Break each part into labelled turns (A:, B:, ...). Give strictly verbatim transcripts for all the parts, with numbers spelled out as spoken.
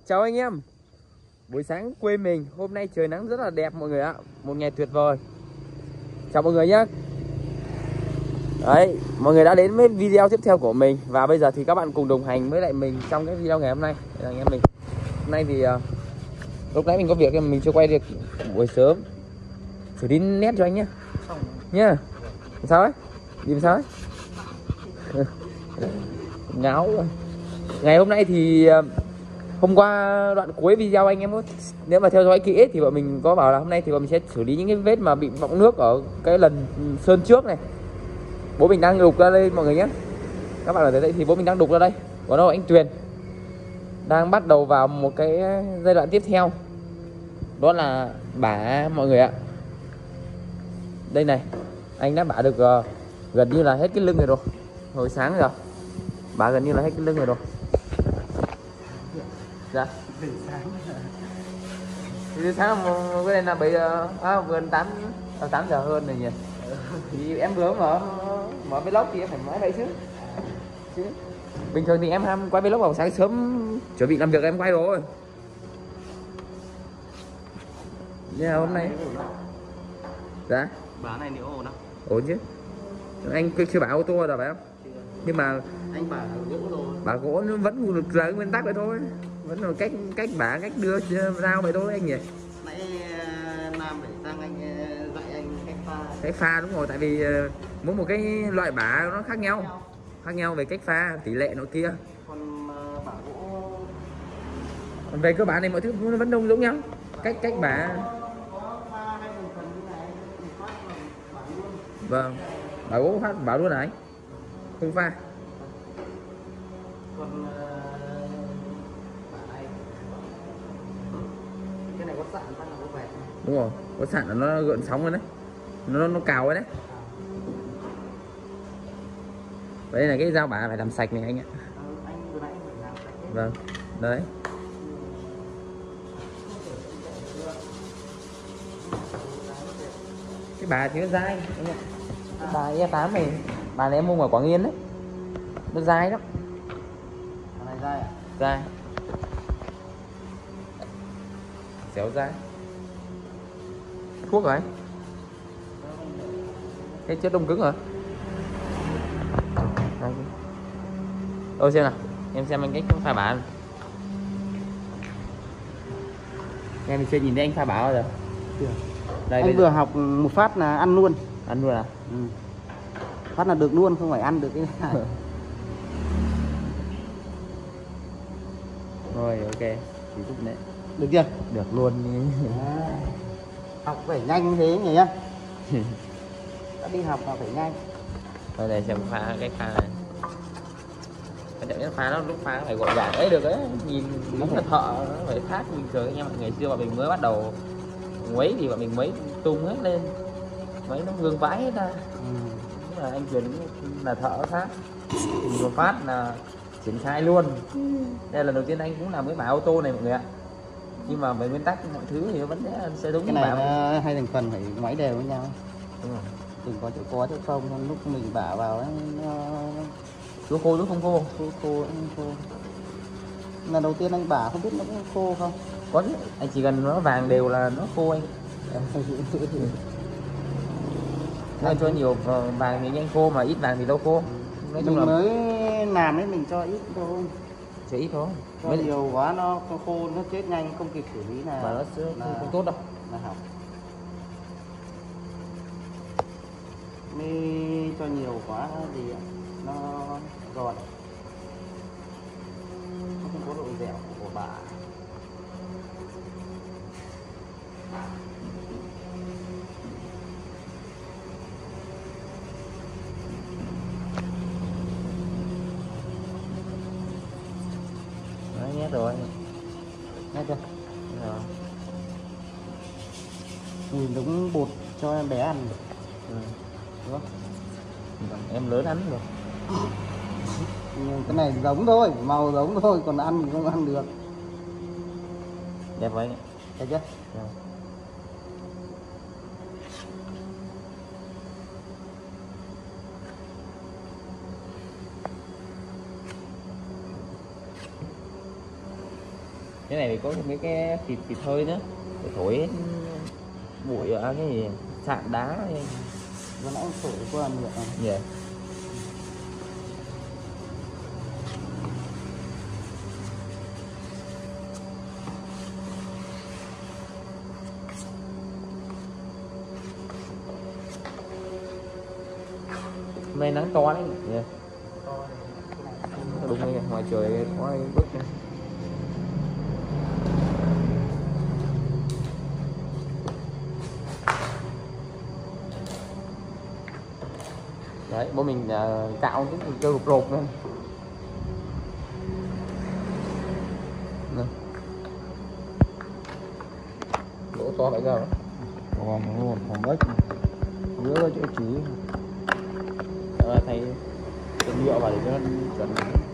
A: Chào anh em. Buổi sáng quê mình, hôm nay trời nắng rất là đẹp mọi người ạ. Một ngày tuyệt vời. Chào mọi người nhé. Đấy, mọi người đã đến với video tiếp theo của mình. Và bây giờ thì các bạn cùng đồng hành với lại mình trong cái video ngày hôm nay. Đây là anh em mình. Hôm nay thì uh, lúc nãy mình có việc nên mình chưa quay được buổi sớm. Thử đi nét cho anh nhé. Nhá. Sao ấy? Đi làm sao ấy? Ngáo rồi. Ngày hôm nay thì uh, hôm qua đoạn cuối video anh em có, nếu mà theo dõi kỹ thì bọn mình có bảo là hôm nay thì bọn mình sẽ xử lý những cái vết mà bị bọng nước ở cái lần sơn trước này. Bố mình đang đục ra đây mọi người nhé. Các bạn ở đây thì bố mình đang đục ra đây. Còn đâu anh Tuyền đang bắt đầu vào một cái giai đoạn tiếp theo, đó là bả mọi người ạ. Đây này, anh đã bả được uh, gần như là hết cái lưng rồi rồi. Hồi sáng rồi bả gần như là hết cái lưng rồi rồi. Dạ. Từ sáng. Từ sáng cái này là bây giờ à, gần tám tám giờ hơn rồi nhỉ. Thì em vừa mở mở vlog thì em phải nói vậy chứ. Chứ bình thường thì em ham quay vlog vào sáng sớm chuẩn bị làm việc em quay rồi. Nhưng hôm nay dạ.
B: Bán này nếu ổn không?
A: Ổn chứ. Anh chưa bảo ô tô rồi phải không? Nhưng mà
B: anh bảo gỗ rồi.
A: Bảo gỗ nó vẫn được là nguyên tắc vậy thôi. Vẫn là cách cách bả cách đưa rao vậy thôi anh nhỉ.
B: Nãy Nam để sang anh dạy anh cách pha.
A: Cách pha đúng rồi, tại vì mỗi một cái loại bả nó khác nhau. Khác nhau về cách pha, tỷ lệ nó kia.
B: Còn bả gỗ
A: về cơ bản này mọi thứ nó vẫn đông giống nhau. Cách cách bả. Vâng. Bả gỗ phát bảo luôn này. Không pha.
B: Còn bả này cái này có sạn phát là có vẹt.
A: Đúng rồi, có sạn là nó gợn sóng rồi đấy. Nó nó cào ấy đấy. Đây là cái dao bả phải làm sạch này anh ạ.
B: Anh vừa nãy phải làm sạch.
A: Vâng. Đấy. Cái bà thì nó dai anh ạ. Cái bà E tám này, bà này em mua ngoài Quảng Yên đấy. Nó dai lắm.
B: Cái này dai à?
A: Dai. Xéo dai. Thuốc rồi anh. Cái chất đông cứng rồi. Ôi xem nào, em xem anh cách pha bả. Em chưa nhìn thấy anh pha bả bao giờ. Đây,
B: anh vừa giờ... học một phát là ăn luôn.
A: Ăn luôn à?
B: Ừ. Phát là được luôn, không phải ăn được cái này.
A: Rồi ok, chỉ giúp đấy.
B: Được chưa?
A: Được luôn.
B: À, học phải nhanh thế nhỉ em. Đã đi học là phải nhanh.
A: Rồi đây xem pha cái pha này. Cái trận pha nó lúc pha nó phải gọn gàng ấy được đấy, nhìn đúng là thợ nó phải khác bình thường anh em. Ngày xưa mà mình mới bắt đầu quấy thì bọn mình mấy tung hết lên, mấy nó gương vãi hết ra. Ừ. Là anh Tuyền là thợ khác, một phát là triển khai luôn. Đây là lần đầu tiên anh cũng làm cái bả ô tô này mọi người ạ. Nhưng mà về nguyên tắc mọi thứ thì nó vẫn sẽ, sẽ đúng.
B: Cái này nó hai thành phần phải máy đều với nhau.
A: Đúng rồi.
B: Đừng có chỗ có chỗ không, lúc mình bả vào ấy nó
A: lúc khô lúc không khô.
B: Khô khô khô. Lần đầu tiên anh bả không biết nó có khô không?
A: Có chứ, anh chỉ cần nó vàng đều là nó khô anh. Nếu cho nhiều vàng thì nhanh khô, mà ít vàng thì đâu khô. Nói chung
B: mình
A: là
B: mới làm đấy mình cho ít thôi.
A: Cho ít thôi.
B: Cho mấy nhiều quá nó khô nó chết nhanh, không kịp xử lý là
A: mà nó sẽ là... không tốt đâu.
B: Là hỏng. Mới cho nhiều quá thì nó giòn. Nó không có độ dẻo của bả.
A: Đấy, nhét rồi.
B: Nhét chưa?
A: Rồi.
B: Nhìn đúng bột cho em bé ăn.
A: Ừ.
B: Đúng không?
A: Em lớn ăn rồi.
B: Nhưng cái này giống thôi, màu giống thôi, còn ăn thì không ăn được.
A: Đẹp vậy.
B: Thấy chưa?
A: Rồi. Cái này có mấy cái thịt thịt hơi nữa để thổi hết bụi ở cái gì sạn đá.
B: Vừa nãy thổi qua được à?
A: Dạ. Hôm nay nắng to đấy. Yeah. Đúng rồi, ngoài trời có bức này. Đấy, bố mình uh, cạo cái cơ rụt rụt lên. Lỗ to phải ra đó.
B: Còn một phòng bếp giữa cái chỗ chỉ
A: Ờ, thay cái nhựa vào để cho nó chuẩn.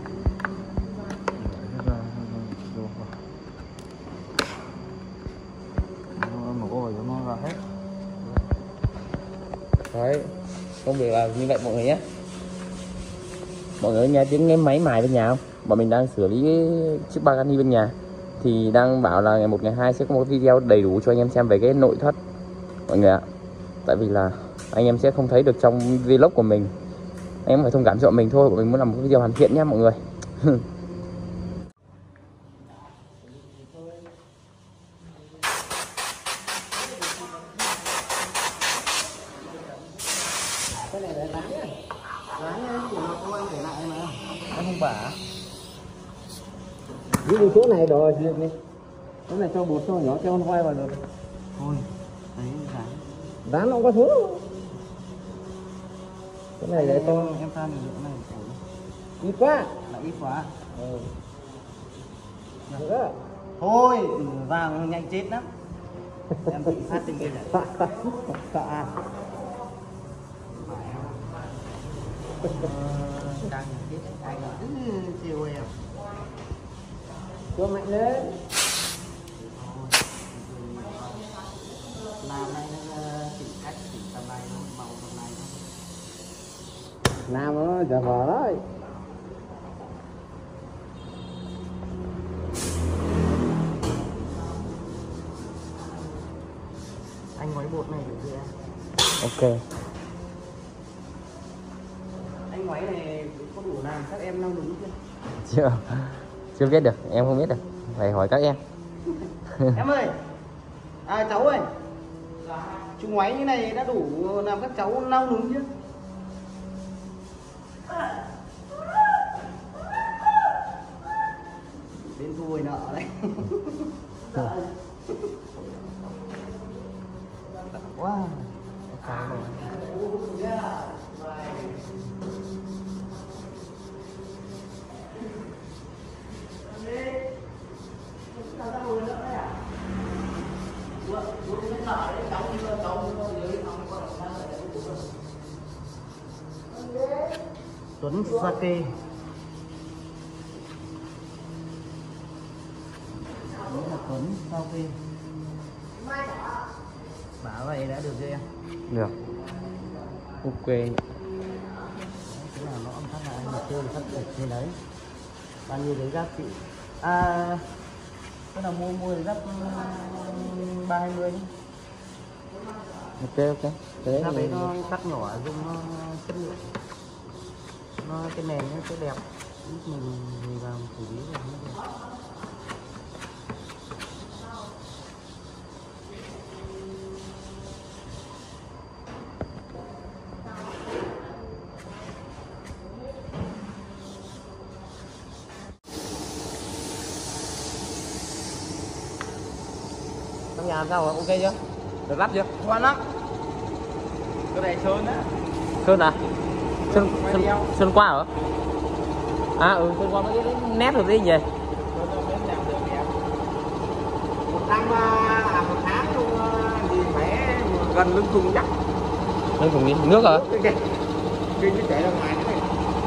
B: một cái rồi nó ra hết.
A: Đấy, công việc là như vậy mọi người nhé. Mọi người nghe tiếng cái máy mài bên nhà không? Bọn mình đang xử lý chiếc Pagani bên nhà. Thì đang bảo là ngày một ngày hai sẽ có một video đầy đủ cho anh em xem về cái nội thất mọi người ạ. Tại vì là anh em sẽ không thấy được trong vlog của mình. Anh em phải thông cảm cho bọn mình thôi, bọn mình muốn làm một video hoàn thiện nhé mọi người.
B: Cái này là rán nhá. Rán nhá, chỉ mà không ăn để lại mà.
A: Nó không bả.
B: Ví dụ chỗ này đồ gì này. Chỗ này cho bột cho nhỏ cho con quay vào được. Thôi, đấy rán. Rán nó không có thứ đâu. Cái này để to. Em pha mình cái này. Ít quá. Là ít quá. Ừ. Được đó. Thôi, vàng nhanh chết lắm. Em bị phát trên kia này. Sợ à. Đang chết anh cứ chiều em. Cho mạnh lên. Làm này nó chỉnh cách chỉnh tầm này nó màu tầm này nó. Làm nó giả vờ đấy. Anh ngoáy bột này được chưa?
A: Ok.
B: Anh ngoáy này có đủ làm các em lau đúng chưa?
A: Chưa. Chưa biết được, em không biết được. Phải hỏi các em.
B: Em ơi. À cháu ơi. Chú ngoáy như này đã đủ làm các cháu lau đúng chưa? Đến thu hồi nợ đấy. Wow. Tuấn Sake. Đấy là Tuấn Sake. Bảo vậy đã được chưa em?
A: Được. Ok.
B: Đấy, cái nào nó âm thắt lại một chơi thắt được trên đấy. Bao nhiêu đấy gác chị? À, cái nào mua mua gác ba hai mươi.
A: Ok ok. Thế
B: Ra đấy
A: mình...
B: nó cắt nhỏ dùng nó chất lượng. Nó cái nền nó sẽ đẹp. Lúc mình mình vào xử lý rồi nó đẹp.
A: Trong nhà làm sao rồi? Ok chưa? Được lắp chưa?
B: Ngon lắm. Cái này sơn á.
A: Sơn à? Sơn, sơn, sơn qua hả? À ừ, sơn qua mấy cái nét rồi cái gì vậy?
B: Một năm à một tháng luôn gì phải gần lưng thùng chắc.
A: Lưng thùng gì? Nước hả?
B: Cái kìa. Cái cái chảy ra ngoài cái này.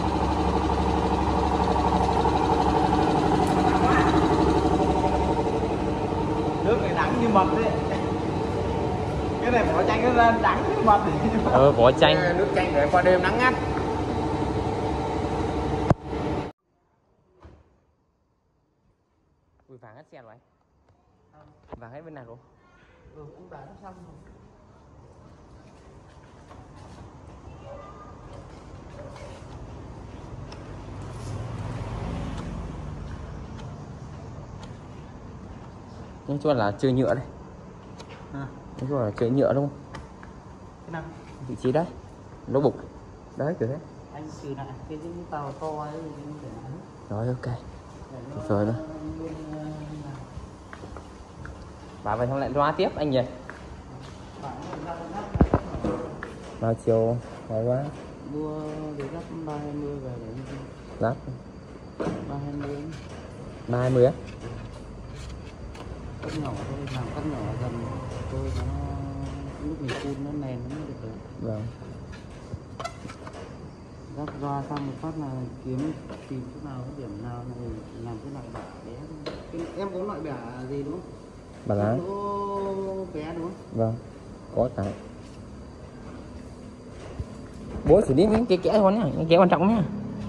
B: Nước này đắng như mật đấy. Cái này vỏ chanh nó ra đắng như mật.
A: Ờ, vỏ chanh.
B: Nước chanh để qua đêm nắng ngắt.
A: Ui, Ui vàng hết xe rồi anh. Vàng hết bên nào rồi?
B: Ừ, anh bán xong rồi.
A: Nói chung là chơi nhựa đây.
B: À,
A: Nói chung là chơi nhựa đúng không?
B: cái nào?
A: Vị trí đấy. Lỗ bục. Đấy kiểu thế.
B: Anh trừ lại cái những tàu to ấy thì anh để lại.
A: Rồi ok.
B: Để
A: Tuyệt vời nữa. Bà về xong lại loa tiếp anh nhỉ? Bao chiều nói quá.
B: Mua để gấp ba hai mươi về để
A: Lắp
B: ba hai mươi.
A: ba hai mươi á?
B: Cắt nhỏ thôi, làm cắt nhỏ dần thôi nó lúc mình phun nó nền nó mới được rồi.
A: Vâng.
B: Gấp ra xong một phát là kiếm tìm chỗ nào cái điểm nào này làm cái loại bả bé. Em có loại bả gì đúng không?
A: Bà lá.
B: Lỗ bé đúng không?
A: Vâng. Có cả. Bố xử lý những cái kẽ thôi nhá, cái kẽ quan trọng nhá.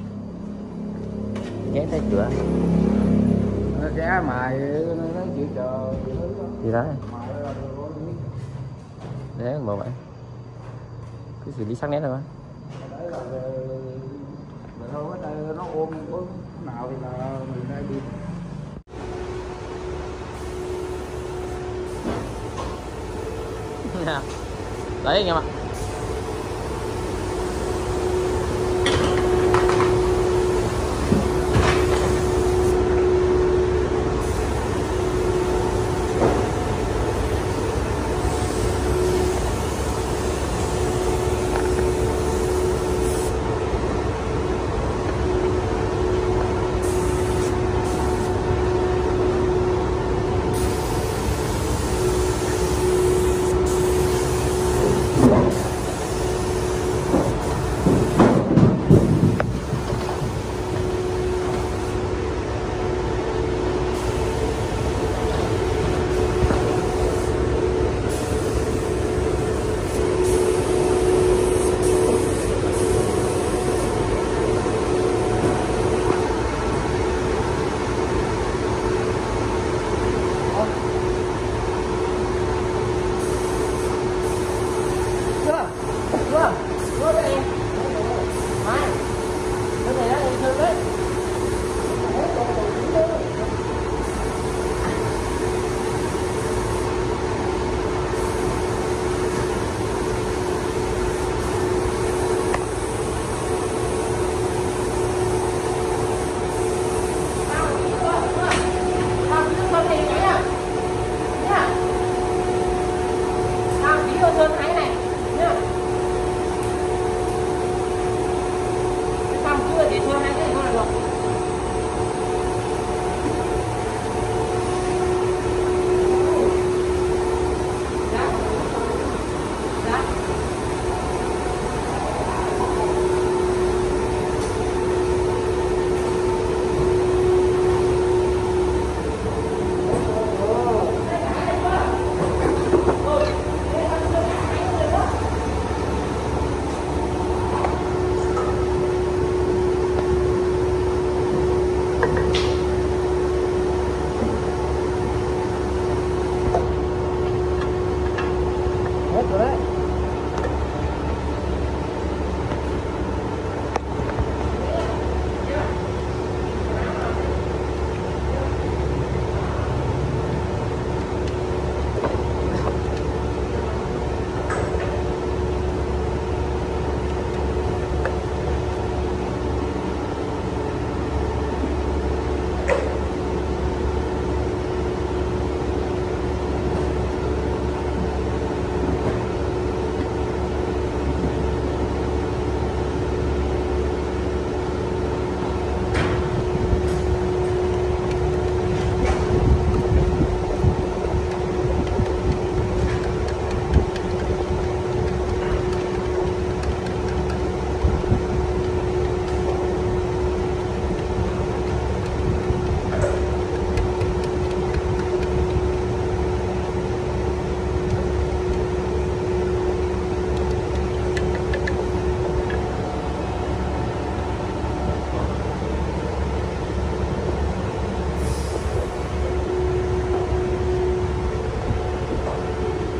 A: Kẽ tay cửa.
B: Nó kẽ mài nó chịu chờ
A: Gì đó.
B: mài là được.
A: Đấy mà vậy. Cứ xử lý sắc nét rồi mà.
B: Đấy là mình thôi cái đây nó ôm có nào thì là mình đây đi.
A: Đấy anh em ạ.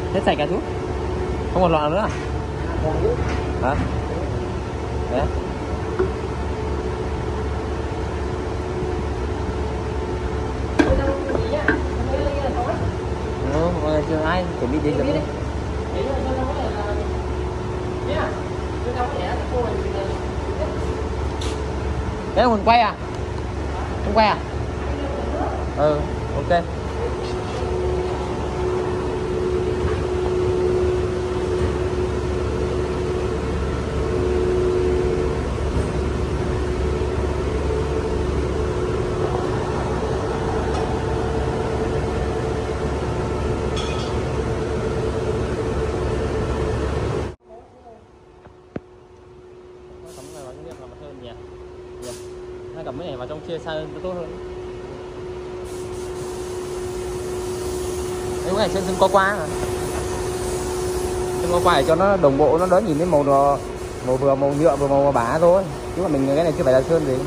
A: Hết sạch cả chú? Không còn lọ nữa à? Hả? Đấy. Ừ, chưa ai chuẩn bị đi được. Đấy là mình quay à? Không quay à? Ừ, ok. Hai cầm cái này vào trong chia xa nó tốt hơn. Cái này chân chân qua qua à? Chân qua qua để cho nó đồng bộ, nó đỡ nhìn thấy màu màu vừa màu nhựa vừa màu bã thôi. Chứ mà mình cái này chưa phải là sơn gì.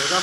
B: không?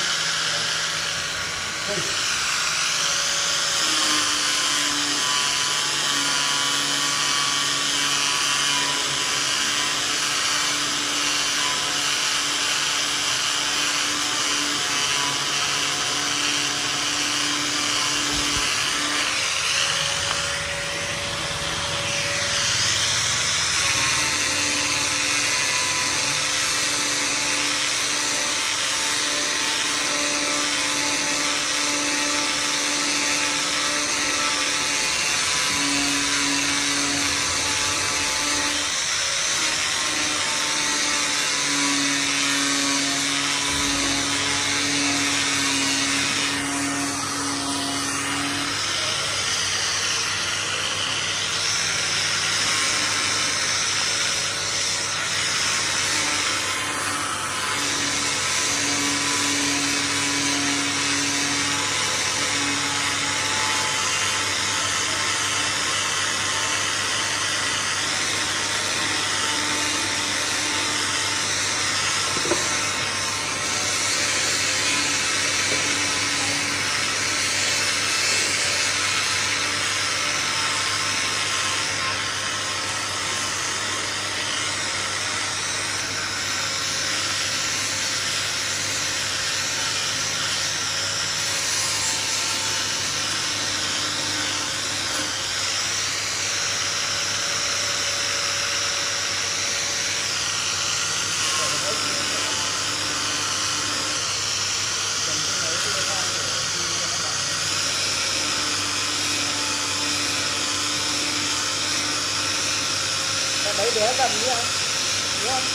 B: Mấy đứa cầm đi không? Đúng không?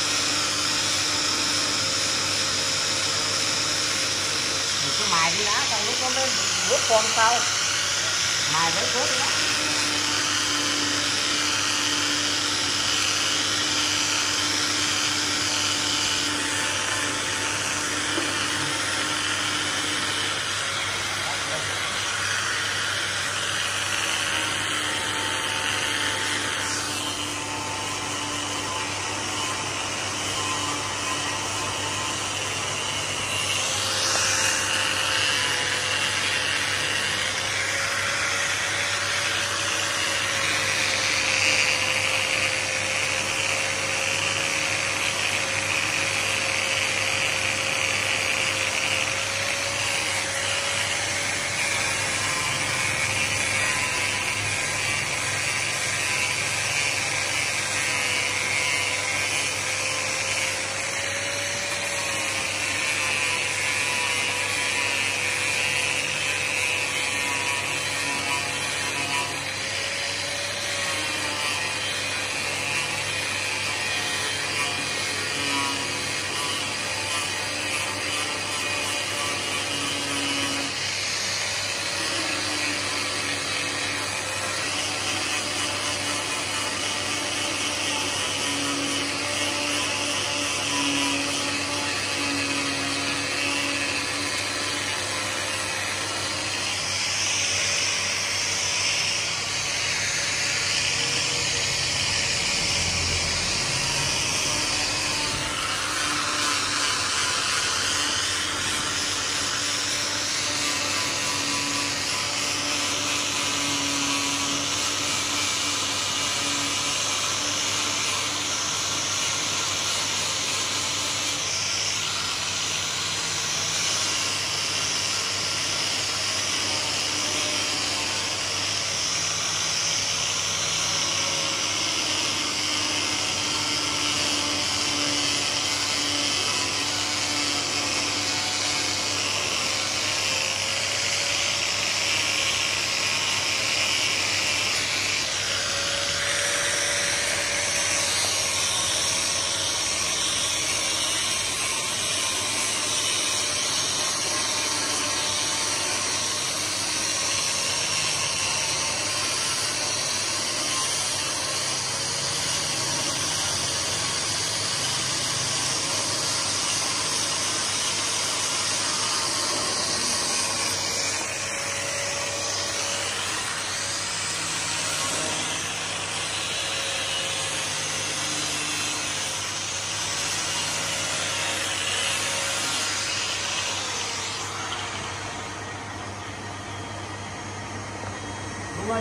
B: Mình cứ mài đi đã, xong lúc nó lên vuốt con sau. Mài với vuốt đi đã.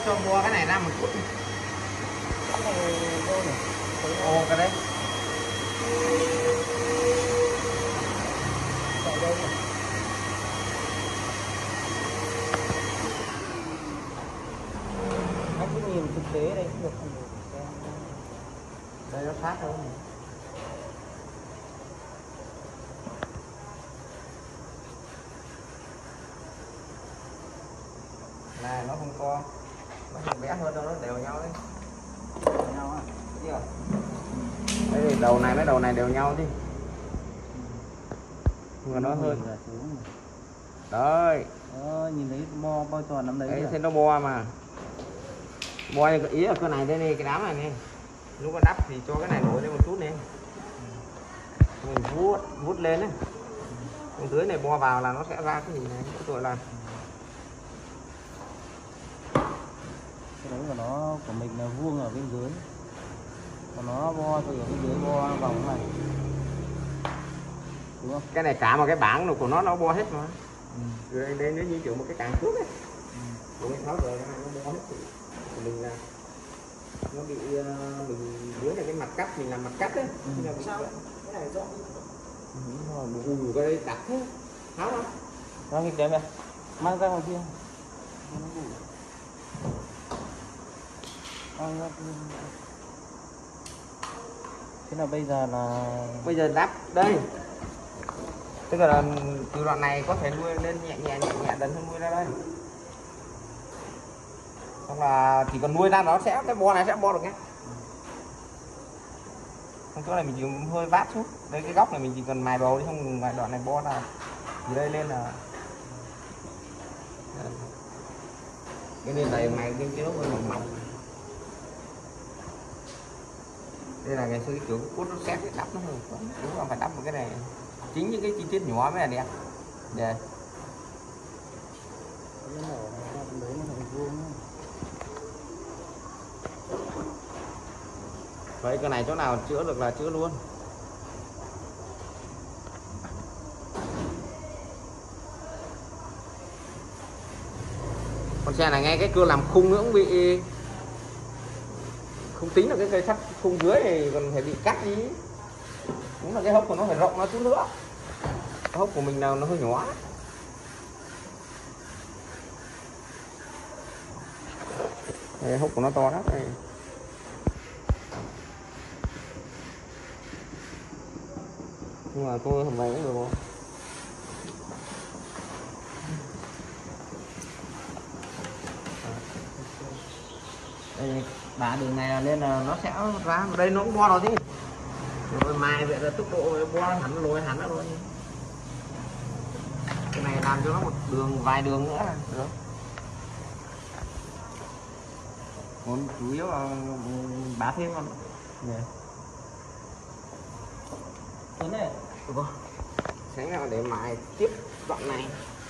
A: cho mua cái này ra một chút.
B: Cái này vô này.
A: Ồ cái đấy.
B: Chạy đây này. Anh cứ nhìn thực tế đây cũng được không được.
A: Đây nó sát hơn. Này nó không co, nó không bé hơn đâu, nó đều nhau đấy.
B: Đều nhau à?
A: Thấy chưa? Đây đầu này với đầu này đều nhau đi. Nhưng mà nó hơn. Đấy.
B: Ờ, nhìn thấy bo bo tròn nắm đấy.
A: Đấy thế nó bo mà. Bo ý là cái này đây này, cái đám này này. Lúc nó đắp thì cho cái này nổi lên một chút này. Mình vuốt vuốt lên đấy. Còn dưới này bo vào là nó sẽ ra cái gì này, cái tội là
B: cái đấy của nó của mình là vuông ở bên dưới, còn nó bo từ ở bên dưới bo vòng này, đúng không?
A: cái này cả một cái bảng của nó nó bo hết mà. Ừ. Rồi đây nó như kiểu một cái càng trước ấy. Ừ. Cái tháo rồi nó bo hết thì mình là nó bị uh, mình dưới là cái mặt cắt mình làm mặt cắt đấy. Ừ. Là sao? Cái này rõ. Ừ, rồi cái đây đặt thế. Tháo không?
B: Nó nghịch đấy mẹ. Mang ra ngoài kia. Thế là bây giờ là
A: bây giờ đắp đây, tức là từ đoạn này có thể nuôi lên nhẹ nhẹ nhẹ nhẹ dần hơn nuôi ra đây, xong là chỉ còn nuôi ra nó sẽ cái bo này sẽ bo được nhé. Trong chỗ này mình chỉ hơi vát chút, đây cái góc này mình chỉ cần mài bầu đi, không mài đoạn này bo ra thì đây lên là cái bên này mài bên kia nó hơi mỏng mỏng. Đây là ngày xưa cái kiểu cốt nó xét cái đắp nó hơi đúng là phải đắp một cái này, chính những cái chi tiết nhỏ mới là đẹp. Dạ. Vậy cái này chỗ nào chữa được là chữa luôn. Con xe này ngay cái cưa làm khung nữa cũng bị, không tính là cái cây sắt khung dưới thì còn phải bị cắt đi. Đúng là cái hốc của nó phải rộng nó chút nữa, cái hốc của mình nào nó hơi nhỏ. Đây, hốc của nó to lắm đây. Nhưng mà tôi không phải được không? Đây, bả đường này là lên là nó sẽ ra đây, nó cũng bo rồi chứ. Rồi mài vậy là tốc độ bo hẳn lồi hẳn rồi. Cái này làm cho nó một đường vài đường nữa là được. Còn chủ yếu là bả thêm con. Yeah.
B: Thế này.
A: Được. Sáng nào để mài tiếp đoạn này.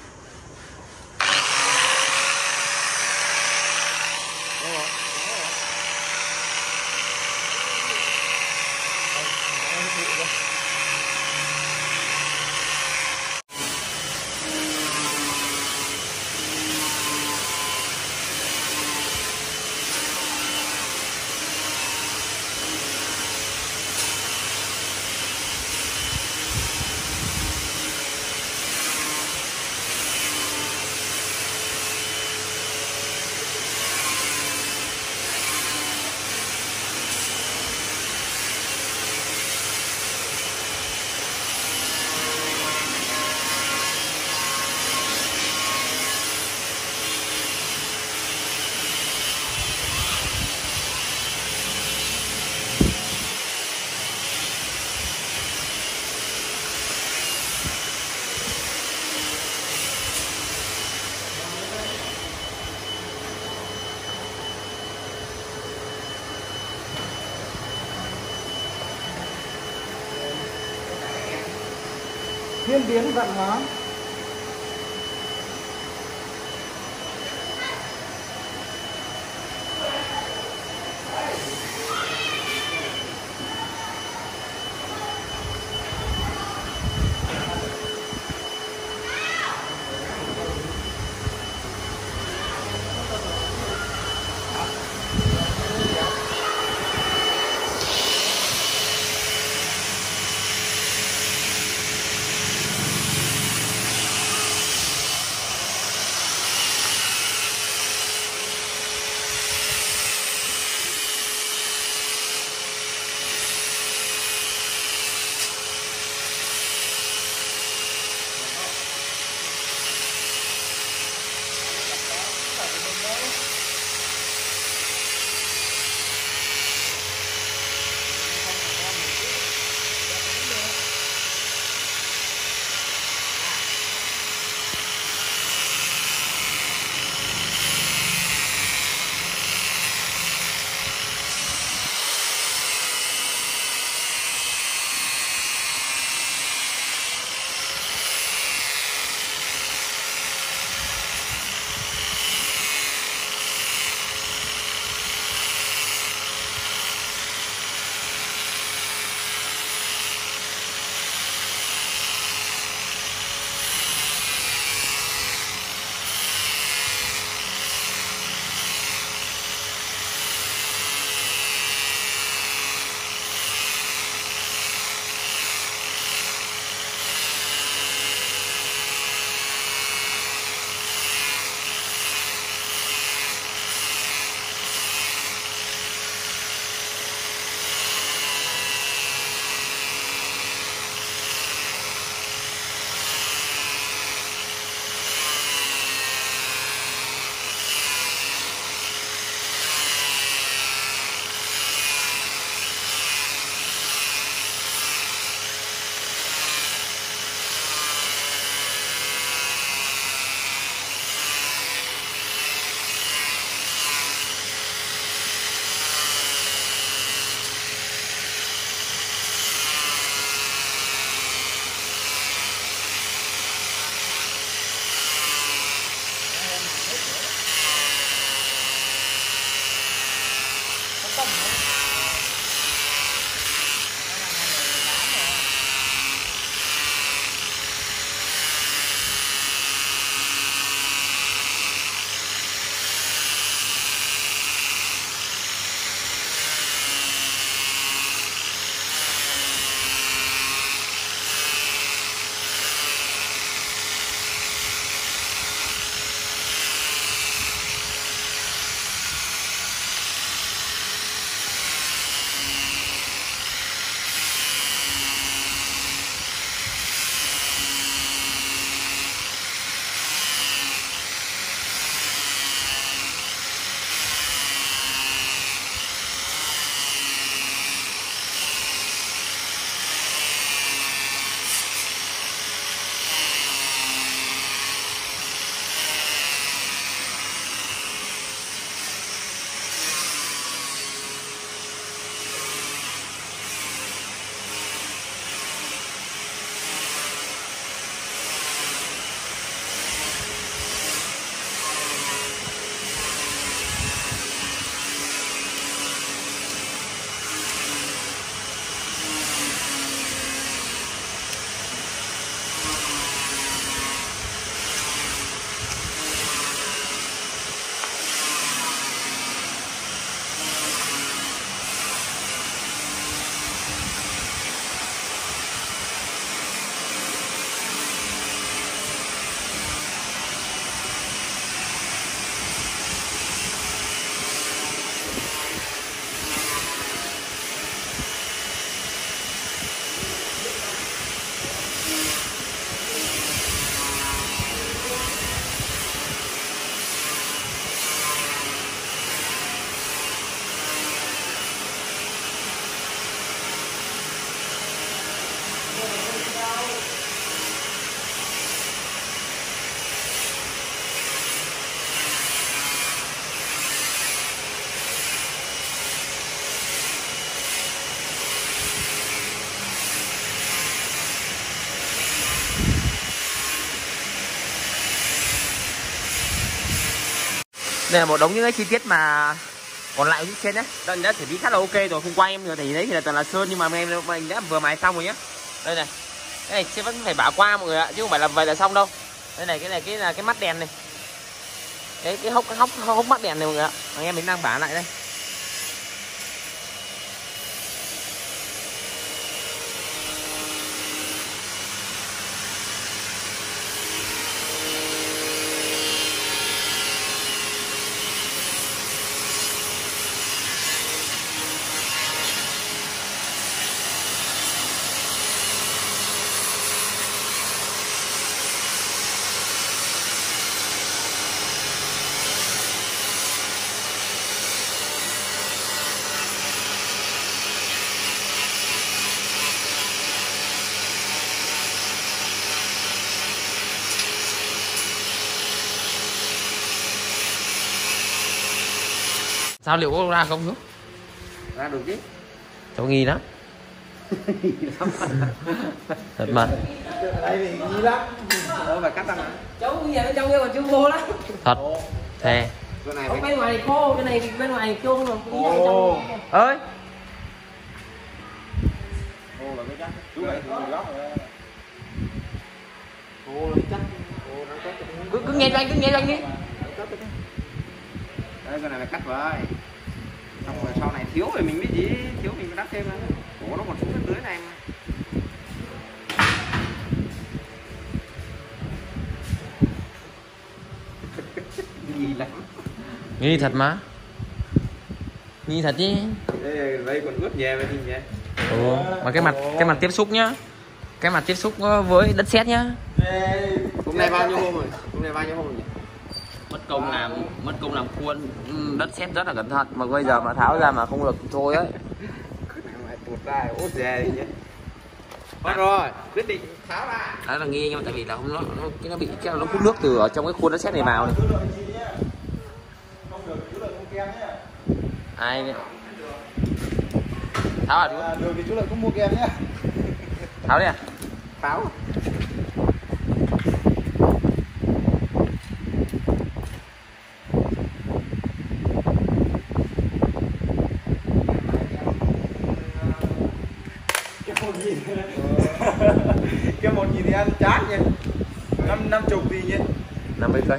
A: Đúng rồi.
B: Thiên biến vận hóa.
A: Đây là một đống những cái chi tiết mà còn lại ở trên nhé. Đây đã xử lý khá là ok rồi, không quay em nữa thì đấy thì là toàn là sơn, nhưng mà em mình đã vừa mài xong rồi nhé. Đây này, cái này sẽ vẫn phải bảo qua mọi người ạ, chứ không phải là vậy là xong đâu. Đây này, cái này cái là cái mắt đèn này, cái cái hốc hốc hốc mắt đèn này mọi người ạ, anh em mình đang bả lại đây. Sao liệu có ra không?
B: Ra được chứ.
A: Cháu nghi lắm. Thật mà.
B: Đây thì nghi lắm. Đâu phải cắt răng hả?
C: Cháu bây giờ nó trong kia còn chưa khô lắm.
A: Thật. Thề.
B: Cái này
C: Ở bên ngoài thì khô, cái này thì bên ngoài thì khô rồi.
B: Ồ.
A: Ơi.
B: Khô là cái chắc. Chú này thì góc rồi. Khô là chắc. Khô nó chắc.
A: Cứ cứ nghe cho anh, cứ nghe cho anh đi.
B: Đây cái này phải cắt vậy. Xong rồi sau này thiếu thì mình biết gì, thiếu mình đắp thêm nữa. Ủa nó còn xuống bên dưới này mà. Nghi lắm.
A: Nghi thật mà. Nghi thật chứ.
B: Đây, đây còn ướt nhẹ vậy thì nhẹ.
A: Ồ, mà cái mặt cái mặt tiếp xúc nhá. Cái mặt tiếp xúc với đất sét nhá.
B: Hôm nay bao nhiêu hôm rồi? Hôm nay bao nhiêu hôm rồi nhỉ?
A: Mất công làm mất công làm khuôn đất sét rất là cẩn thận, mà bây giờ mà tháo ra mà không được thôi ấy.
B: Mày tuột ra út về đi nhé. Mất rồi, quyết định tháo ra.
A: Đó là nghi, nhưng mà tại vì là không nó nó cái nó bị cái nó hút nước từ ở trong cái khuôn đất sét này vào này. Ai này? Tháo à?
B: À, được thì chú lại cũng mua kem nhé.
A: Tháo đi à?
B: Tháo. Cái một gì thì ăn chán nhỉ? Năm năm chục gì nhỉ?
A: năm mươi cây.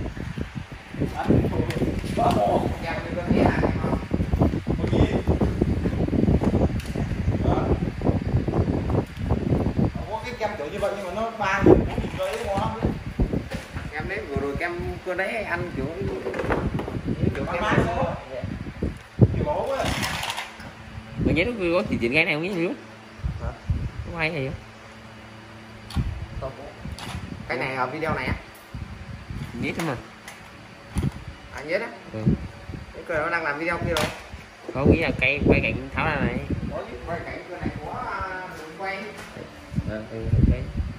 B: Cái kem kiểu như vậy nhưng mà nó ba nghìn bốn nghìn cây ngon lắm. Kem đấy vừa rồi kem cơ đấy ăn kiểu kiểu kem mát nữa. Kiểu bố quá.
A: Mình nhớ nó có chỉ chuyện cái này không nhớ không? Hả? Có hay gì không?
B: Cái này ở video này á?
A: Nhớ thôi mà.
B: À nhớ đó.
A: Ừ.
B: Cái cơ nó đang làm video kia rồi.
A: Có nghĩ là cây quay cảnh tháo ra này.
B: Có chứ, quay cảnh cơ này có đường quay.
A: Ờ, ừ, ok.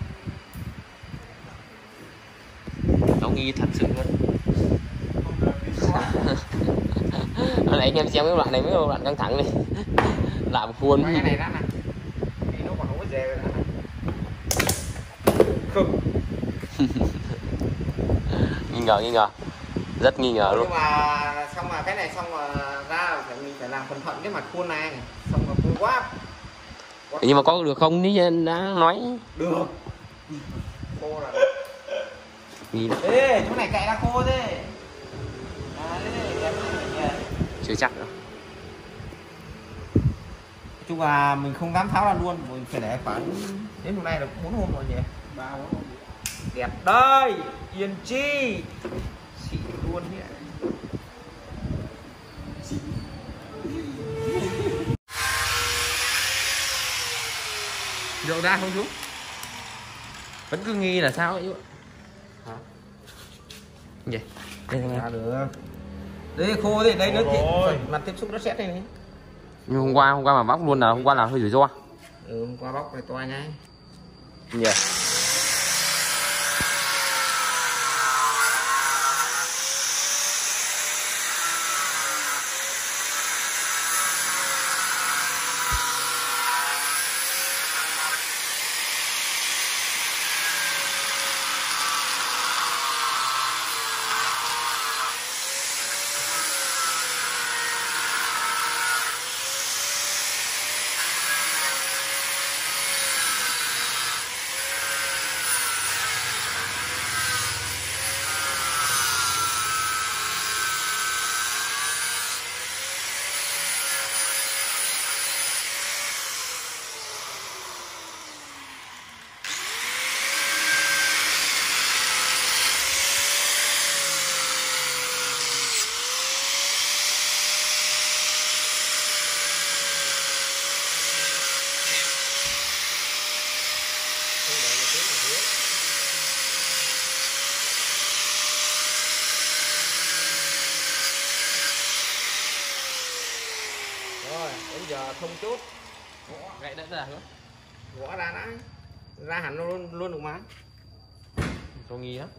A: Nó nghi thật sự luôn. Hồi nãy anh em xem cái đoạn này mấy đoạn căng thẳng đi. Làm khuôn.
B: Cái này đó nè. Thì nó còn không có dè rồi nè. Không.
A: Nghi ngờ, nghi ngờ. Rất nghi ngờ luôn.
B: Nhưng mà xong mà cái này xong mà ra phải mình phải làm cẩn thận cái mặt khuôn này. Xong mà khuôn quá. quá.
A: Nhưng mà có được không như đã nói.
B: Được. Khô là
A: Nghi lắm.
B: ê, chỗ này cạy ra khô thế. À, đấy, đấy,
A: Chưa chắc đâu.
B: nói chung là mình không dám tháo ra luôn, mình phải để khoảng đến hôm nay là bốn hôm rồi nhỉ. Ba bốn hôm. Đẹp đây, yên chi. Xịn luôn nhỉ.
A: Rượu ra không chú? Vẫn cứ nghi là sao ấy chú?
B: Hả?
A: Gì? Đây
B: Ra được. Đây khô thế, đây nó mặt tiếp xúc nó xét đây này.
A: Nhưng hôm qua hôm qua mà bóc luôn là hôm qua là hơi rủi ro.
B: Ừ, hôm qua bóc này to ngay.
A: Yeah. Rồi, đến giờ thông chốt. Gãy đã ra không?
B: Gõ ra đã. Ra hẳn luôn luôn được mà.
A: Tôi nghi lắm.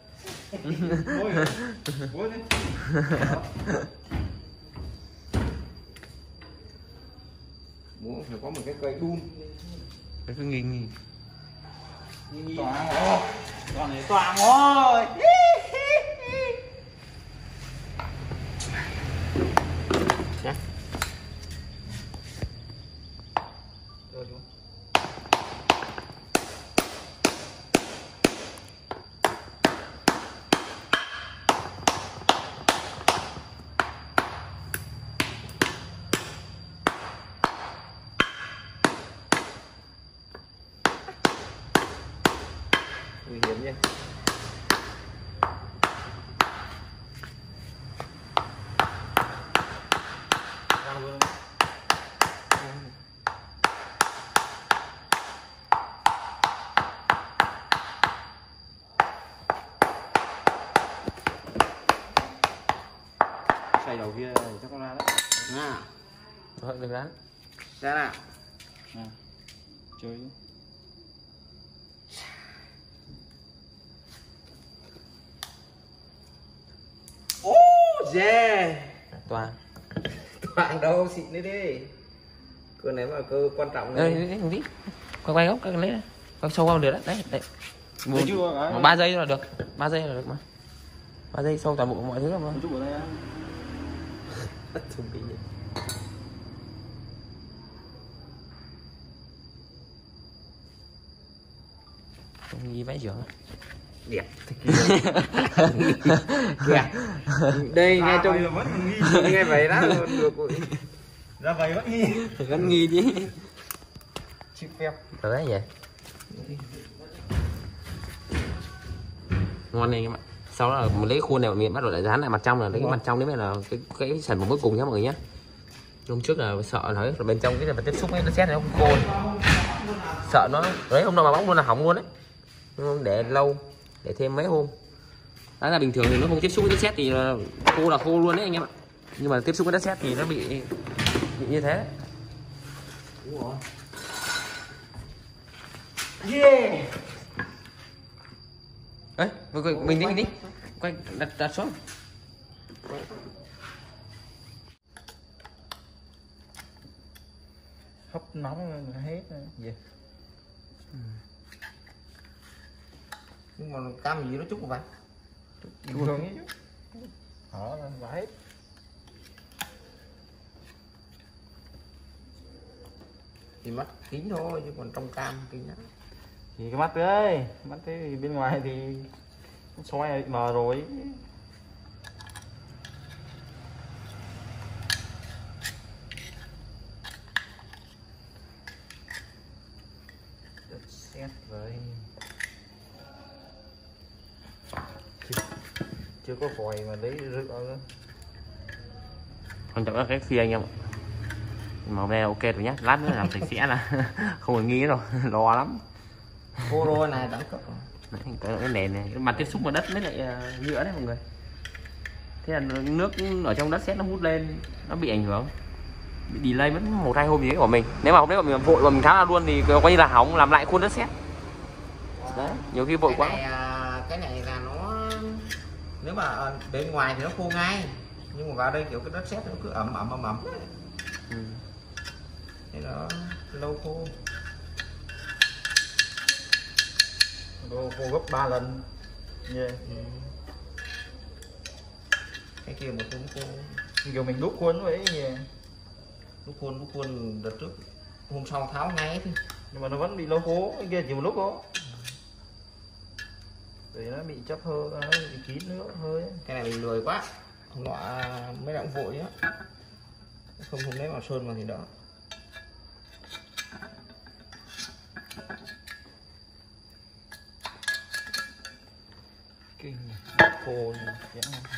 B: Muốn phải có một cái cây đun.
A: Cái cứ nghi nghi.
B: Toàn rồi. Toàn này toàn rồi. Nhá. Rồi chú. Nguy hiểm nha.
D: Xoay đầu kia cho con ra đấy.
B: Nha.
A: Thôi được đó.
B: Ra nào.
D: Nè. Chơi.
B: Oh yeah.
A: Toàn.
B: Toàn đâu xịn đấy đi. Cơ này mà cơ quan trọng
A: Đây,
B: này.
A: đây, đây, quay quay góc, cái lấy này. Quay sâu qua được đấy. Đấy, đấy.
D: Thấy chưa?
A: Một ba giây là được. ba giây là được mà. ba giây sâu toàn bộ mọi thứ mà.
D: Một chút ở đây á.
B: Chuẩn bị.
A: Không nghi vãi trưởng.
B: Đẹp. Kìa. Đây nghe trông nghe vậy đó được.
D: Ra vậy vẫn nghi.
A: Vẫn nghi chứ.
B: Chịu phép.
A: Đấy vậy. Ngon này các bạn. Sau đó là mình lấy khuôn này mình bắt đầu lại dán lại mặt trong, là lấy cái mặt trong đấy mới là cái cái sản phẩm cuối cùng nhá mọi người nhé. Hôm trước là sợ nói là bên trong cái này mà tiếp xúc với nó xét này không khô, sợ nó đấy hôm nào mà bóng luôn là hỏng luôn đấy, để lâu để thêm mấy hôm. Đó là bình thường thì nó không tiếp xúc với đất sét thì khô là khô luôn đấy anh em ạ, nhưng mà tiếp xúc với đất sét thì nó bị bị như thế.
B: Yeah.
A: Đấy, mình đi mình đi quay đặt đặt xuống.
D: Hấp nóng hết gì.
B: Ừ. Nhưng mà cam gì nó chút vậy?
D: Bình thường ấy chứ. Họ là vãi hết.
B: Thì mắt kính thôi chứ còn trong cam kính đó.
D: Thì cái mắt ơi, mắt thế thì bên ngoài thì soi bị mờ rồi.
B: Xét với chưa, chưa có vòi mà lấy rượu nữa.
A: Quan trọng là cái phi anh em ạ. Màu này ok rồi nhá, lát nữa làm sạch sẽ là không còn nghi rồi, lo lắm.
B: Cô rồi này đẳng cấp
A: rồi. Cái, cái nền này, mặt tiếp xúc vào đất với lại uh, nhựa đấy mọi người. Thế là nước ở trong đất sét nó hút lên, nó bị ảnh hưởng, bị delay mất một hai hôm gì đấy của mình. Nếu mà hôm đấy bọn mình vội mà mình tháo ra luôn thì coi như là hỏng, làm lại khuôn đất sét. Đấy, nhiều khi vội
B: cái
A: quá.
B: này, cái này là nó nếu mà bên ngoài thì nó khô ngay, nhưng mà vào đây kiểu cái đất sét nó cứ ẩm ẩm ẩm ẩm
A: Ừ.
B: thế nó lâu khô.
D: Cô, cô gấp ba lần. Yeah.
B: Ừ. Cái kia một cũng khô.
D: Kiểu mình đúc khuôn vậy yeah.
B: Đúc khuôn đúc khuôn đợt trước hôm sau tháo ngay thì.
D: Nhưng mà nó vẫn bị lâu khô, cái kia chỉ một lúc thôi. Để nó bị chấp hơi, nó bị kín nữa hơi.
B: Cái này mình lười quá, hôm nọ mấy đoạn vội á, không không lấy vào sơn vào thì đỡ.
D: Kinh khô nhỉ.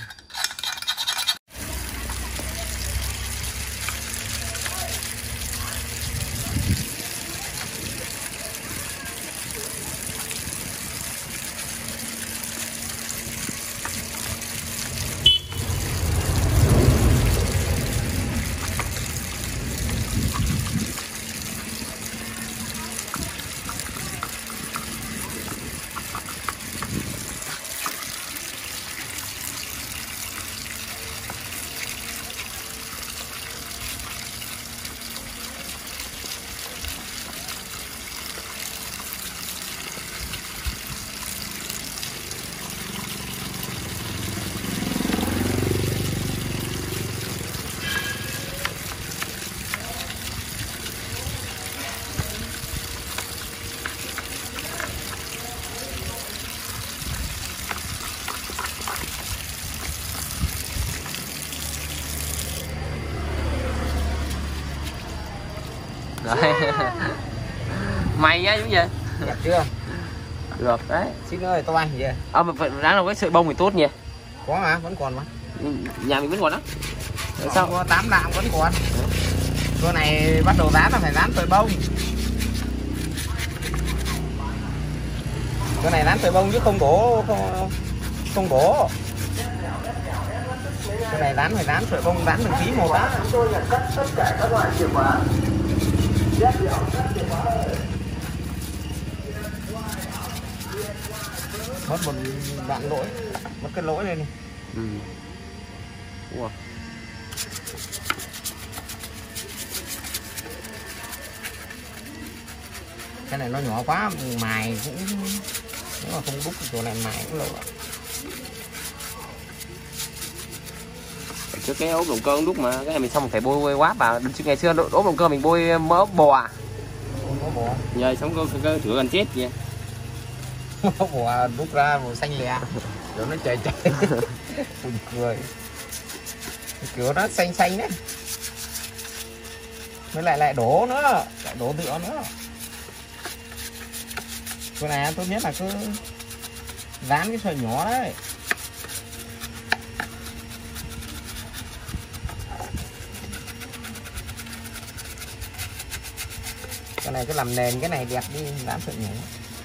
A: Đấy. Mày nhá đúng vậy.
B: Đẹp chưa?
A: Được đấy.
B: Xin ơi to anh gì vậy?
A: À mà phải ráng là cái sợi bông thì tốt nhỉ.
B: Có mà vẫn còn mà.
A: Nhà mình vẫn còn đó. Tại
B: Sao
A: sao?
B: có tám đạm vẫn còn. Con này bắt đầu dán là phải dán sợi bông. Con này dán sợi bông chứ không đổ không không đổ. Cái này dán phải dán sợi bông, dán từng tí một á. Chúng tôi nhận cắt tất cả các loại chìa khóa. Mất một đoạn lỗi, mất cái lỗi này này.
A: Ừ. Ủa.
B: Cái này nó nhỏ quá, mài cũng nếu mà không đúc chỗ này mài cũng lâu.
A: Trước cái ốp động cơ đúc mà cái này mình xong mình phải bôi, bôi quáp vào. Chứ ngày xưa ốp động cơ mình bôi mỡ bò.
B: Không có bò.
A: Giờ xong cơ, cơ thử gần chết vậy.
B: Mỡ bò đúc ra màu xanh lè. Rồi nó chạy chạy. Buồn cười. Kiểu nó xanh xanh đấy. Mới lại lại đổ nữa, lại đổ nữa nữa. Cái này tốt nhất là cứ dán cái sợi nhỏ đấy. Cái này cứ làm nền cái này đẹp đi, dán sợi nhỏ.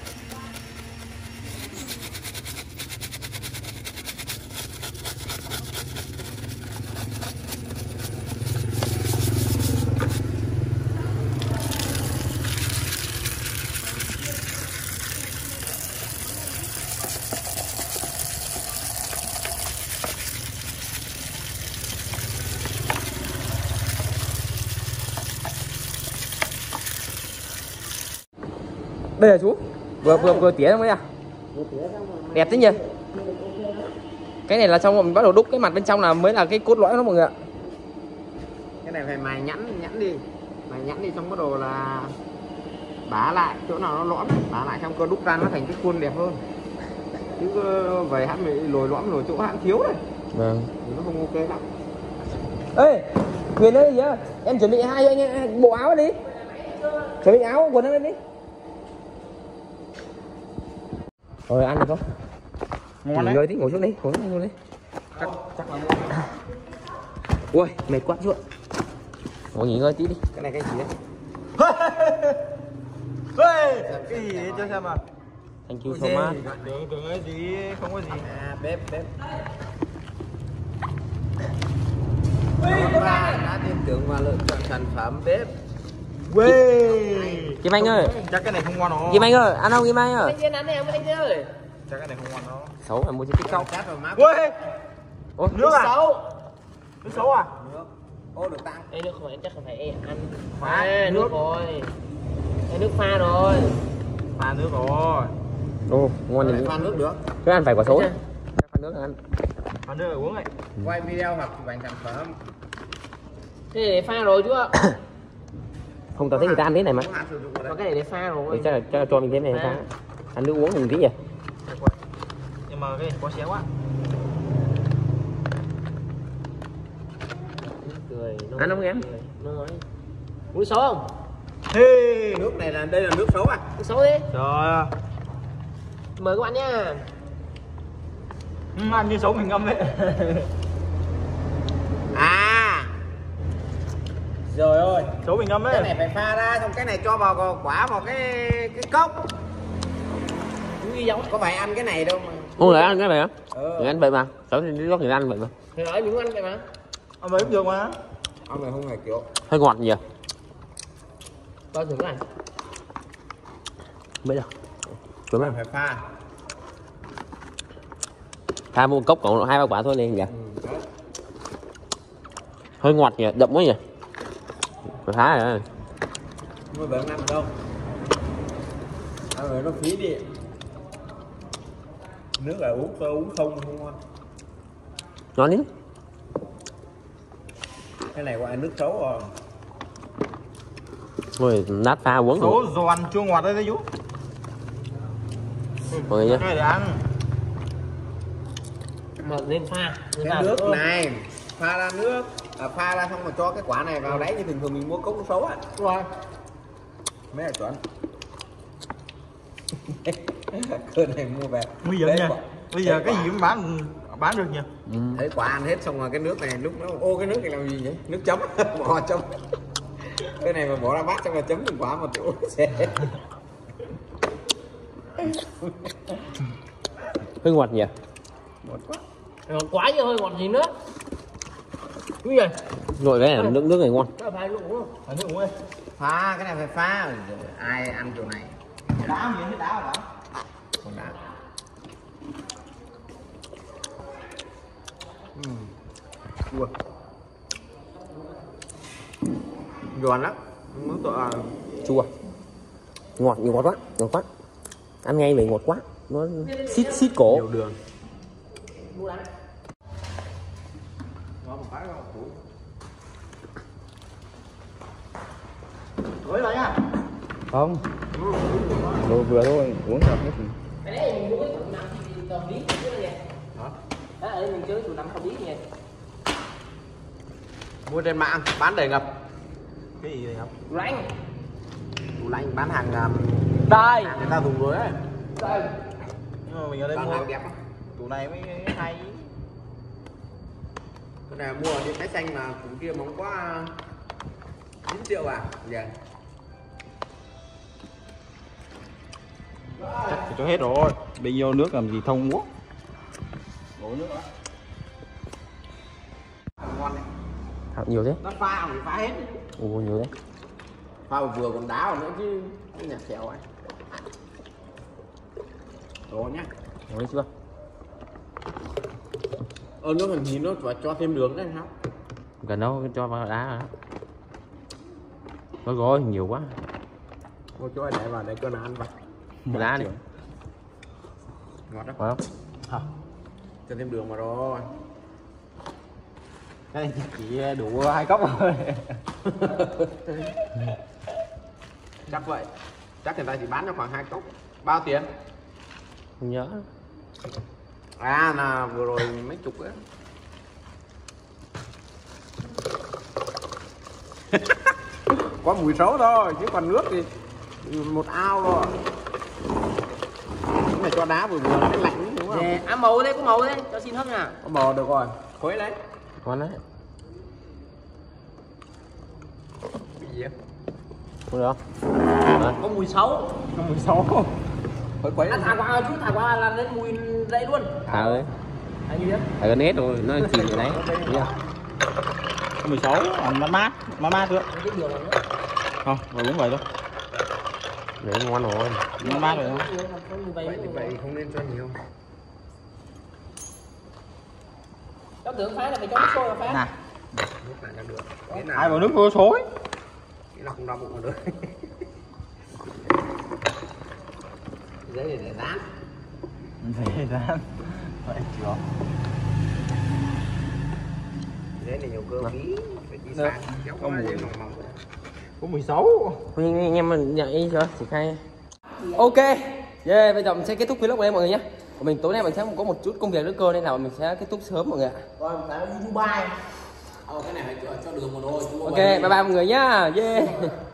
A: Đây là chú. Vừa vừa vừa tỉa xong đấy à? Đẹp thế nhỉ? Cái này là xong rồi mình bắt đầu đúc cái mặt bên trong là mới là cái cốt lõi đó mọi người ạ.
B: Cái này phải mài nhẵn nhẵn đi, mài nhẵn đi xong bắt đầu là bá lại chỗ nào nó lõm, bá lại xong cơ đúc ra nó thành cái khuôn đẹp hơn. Chứ về hắn bị lồi lõm lồi chỗ hắn thiếu này.
A: Vâng.
B: Thì nó không ok lắm.
A: Ê, Quyền ơi gì á? Em chuẩn bị hai anh em bộ áo đi. Chuẩn bị áo quần lên đi. Rồi ăn được không?
D: Ngon
A: nghỉ
D: đấy.
A: ngơi tí, ngồi xuống đi, ngồi xuống đi.
B: Chắc chắc là ngon.
A: Ui, mệt quá chú ạ. Ngồi nghỉ ngơi tí đi.
B: Cái này cái gì đấy?
D: Ê, cái gì đấy cho xem à?
A: Thank you so much.
D: Tưởng tưởng cái gì, không có gì.
B: À, bếp bếp. Chúng ta đã tin tưởng và lựa chọn sản phẩm bếp.
D: Quê.
A: Kim Anh ơi.
D: Chắc cái này không ngon đâu.
A: Kim Anh ơi, ăn không Kim Anh ơi?
C: Anh trên ăn đi, anh trên ơi.
D: Chắc cái này không ngon đâu.
A: Xấu là mua trên TikTok.
D: Ui.
A: Ôi,
D: Nước à?
C: Xấu.
D: Nước xấu à?
B: Ô được tăng.
C: Ê, nước không phải, chắc không phải em ăn. Pha nước rồi. Ê, nước pha rồi.
D: Pha nước rồi.
A: ô, ngon như
B: Pha nước được.
A: Cứ ăn phải quả số. Pha nước là ăn.
D: Pha nước là uống này.
B: Quay video hoặc chụp ảnh sản phẩm.
C: Thế để pha rồi chứ ạ.
A: Không, tao thấy người ta ăn thế này mà.
B: Có hạn sử dụng ở
C: Có
B: đây.
C: cái này để pha rồi.
A: Để chắc là, chắc là cho mình thế này ta. Ăn nước uống mình tí nhỉ?
D: Nhưng mà cái này quá xéo quá.
C: Cười.
A: Ăn không em?
C: Nói. Uống xấu không?
D: Hey.
B: Nước này là đây là nước xấu à?
C: Uống xấu đi.
D: Trời.
C: Mời các bạn nha.
D: Ừ, ăn như xấu mình ngâm đấy.
B: À. Rồi ơi.
D: Xấu mình ngâm đấy.
B: Cái này phải pha ra, xong cái này cho vào quả vào cái cái cốc.
C: Uống giống.
B: Có phải ăn cái này đâu mà.
A: Không lại ăn cái này á?
B: Ừ.
A: Người ăn vậy mà. Tao thì lúc người ăn vậy mà.
C: Thì nói mình muốn ăn vậy mà.
D: Ăn mấy cũng được mà.
B: Ông này không phải kiểu.
A: Hơi ngọt nhỉ?
C: Bao thử cái này.
A: Mấy đâu? Đúng không?
B: Phải pha.
A: Pha một cốc còn hai ba quả thôi nên nhỉ?
B: Ừ, đó.
A: Hơi ngọt nhỉ? Đậm quá nhỉ? Phải phá rồi.
B: Không phải ăn đâu. Ăn rồi nó phí đi. Nước là uống tôi uống không không ngon.
A: Ngon đi.
B: Cái này gọi là nước xấu rồi.
A: Rồi nát pha uống
D: Số
A: rồi.
D: giòn chua ngọt đấy đấy chú.
A: Mọi người nhé.
D: Cái này để ăn.
C: Mà nên pha. Nên
B: Cái
C: pha
B: nước
C: được.
B: này pha ra nước, à, pha ra xong rồi cho cái quả này vào đấy như thường thường mình mua cốc nước xấu á.
C: Đúng rồi.
B: Mấy là chuẩn. Cơ này mua về.
D: Nguy hiểm
B: Đấy,
D: nha.
B: quả-
D: Bây giờ
B: đấy
D: cái
B: quả-
D: gì cũng bán bán được nha.
A: Ừ.
B: thấy quả ăn hết xong rồi cái nước này lúc nó ô cái nước này làm gì vậy? Nước chấm bỏ chấm. Cái này mà bỏ ra bát xong rồi chấm từng quả một chỗ sẽ.
A: Hơi ngọt nhỉ?
B: Ngọt quá.
C: Ngọt quá chứ hơi ngọt gì nữa. Cái gì?
A: Rồi cái này nước nước này ngon.
C: Cái phải luôn không?
D: Ăn nước uống đi.
B: Pha cái này phải pha. Ai ăn chỗ này?
D: Đá gì hết đá rồi đó.
B: Còn đã. Chua. Giòn lắm. Nước tội à.
A: Chua. Ngọt, ngọt quá, ngọt quá. Ăn ngay vậy ngọt quá. Nó xít xít cổ.
B: Nhiều đường.
C: Mua ăn.
B: Ngon một cái không? Ủa.
D: Gửi lại nha.
A: Không. Vừa vừa thôi, uống được hết.
C: Cái đấy mình mua cái tủ nằm thì tầm lý chứ này.
B: Hả?
C: Đó, ở đây mình chơi tủ nằm không lý nhỉ.
B: Mua trên mạng bán đầy ngập.
D: Cái gì vậy không?
C: Tủ lạnh.
B: Tủ lạnh bán hàng um,
C: Đây.
B: hàng người ta dùng rồi đấy.
C: Đây.
D: Nhưng mà mình ở đây
B: Toàn
D: mua
B: hàng đẹp.
D: tủ này mới hay.
B: Cái này mua ở trên cái xanh mà cũng kia mong quá chín triệu à? Dạ.
D: Chắc phải cho hết rồi. Bây giờ nước làm gì thông quá. Đổ nước đó.
B: Ngon đấy.
A: Thảo nhiều thế.
B: Nó pha phải pha hết.
A: Ồ, nhiều thế.
B: Pha vừa còn đá vào nữa chứ. Cái nhà xèo ấy. Đồ nhá.
A: Nói chưa?
B: Ờ nước hình nhìn nó phải cho thêm đường đấy hả?
A: Gần đâu cho vào đá rồi đó. Nó gói nhiều quá.
B: Mua cho để vào để cho nó ăn vào.
A: Đá đi.
B: Ngọt đó.
A: Phải không?
B: Hả? Cho thêm đường vào rồi.
D: Cái này chỉ đủ hai cốc thôi.
B: Chắc vậy. Chắc người ta chỉ bán cho khoảng hai cốc. Bao tiền?
A: Không nhớ.
B: À là vừa rồi mấy chục ấy. Có mùi xấu thôi chứ còn nước thì một ao rồi. Cái này cho đá vừa vừa cái lạnh đúng không?
C: Nè, ăn màu đây, có màu đây, cho xin hấp nè.
B: Có bò được rồi. Khuấy lấy.
A: Ngon đấy.
B: Bị gì vậy?
A: Không được. À,
C: Có mùi xấu.
B: Có mùi xấu. Khuấy khuấy.
C: Ăn thả qua chút, thả qua là lên mùi dậy luôn.
A: thả ơi.
C: Anh như thế.
A: Thả gần hết rồi, nó chìm ở đấy. Thấy
D: mười sáu ăn mát mát mát mát nữa.
C: Cái đường này nữa.
D: Không, và uống vậy thôi.
C: Đấy ngon rồi.
D: Nó mát rồi không?
C: Vậy vậy không nên cho nhiều.
A: Cháu tưởng phá là phải cho nước sôi vào phá.
D: Nè.
C: Nước này là được.
D: Ai vào nước vô xối.
C: Cái nào không đau bụng được. Giấy này để dán.
D: Để dán. Vậy chưa.
C: Giấy này nhiều cơ bí. Phải đi sang. Kéo qua giấy mỏng mỏng.
D: Có mùi xấu.
C: Anh em mình nhảy chưa? Chỉ khai.
A: Ok. Yeah, bây giờ mình sẽ kết thúc vlog của em mọi người nhé. Mình tối nay mình sẽ có một chút công việc nữa cơ nên là mình sẽ kết thúc sớm mọi người ạ.
B: Rồi mình phải đi Dubai.
A: Ờ, cái này phải cho đường một đôi. Ok, bye bye mọi người nhá. Yeah.